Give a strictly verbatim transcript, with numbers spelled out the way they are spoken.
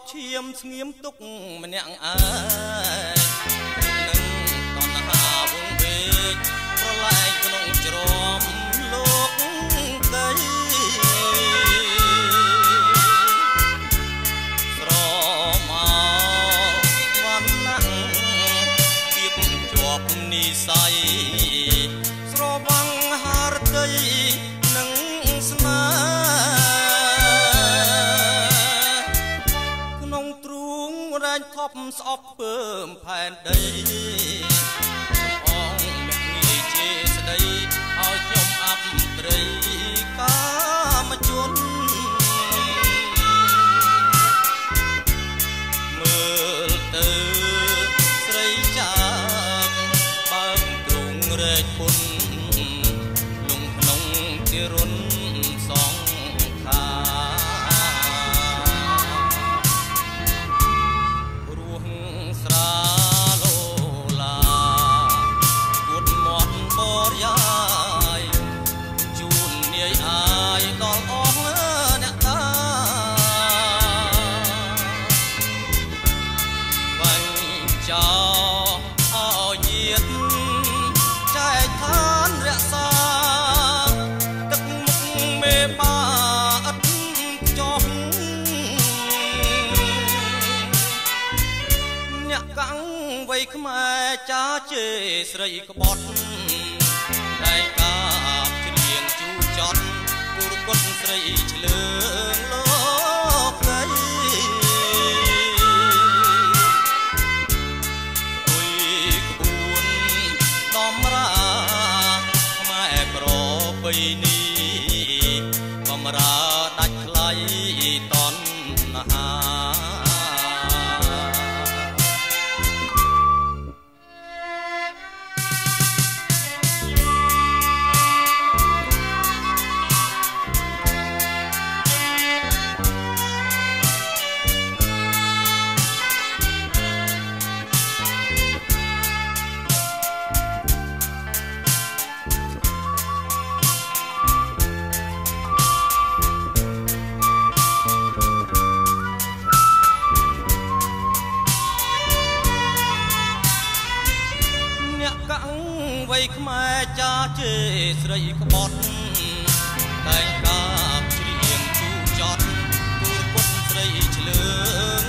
ឈាមស្ងៀមទុកម្នាក់អើយនឹងតណ្ហាវងវេកប្រឡែងក្នុងជ្រំលោកដីស្រមកវណ្ណៈគៀបជាប់និស័យស្រវាំងហារតីនឹងស្នេហ៍ក្នុងទ្រូងរែងថប់ស្អប់ពើមផែនដីអងអ្នកងាយជេរស្ដីឲ្យខ្ញុំអប់ព្រៃកាមជនមើលទៅស្រីចាកបើកទ្រូងរែកពុនលងក្នុងទីរុនសងខារស់ស្រាលោឡាគួតមាត់បរិយាយជូននាយអាយដល់អស់អ្នកតាបាញ់ចោឲ្យញាតចែកឋានរក្សាទឹកមុខមេបាឥតចោះអ្នកកាំងវ័យខ្មែរចាជេរស្រីក្បត់តែកាបច្រៀងជូចត់គូរគុតស្រីឆ្លើងលោកដីអុយក្បួនដំរាខ្មែរប្របីនេះបំរើដាច់ថ្លៃតណ្ហាវ័យខ្មែរចាជេរស្រីក្បត់តែកាបច្រៀងជូចត់គូរគុតស្រីឆ្លើង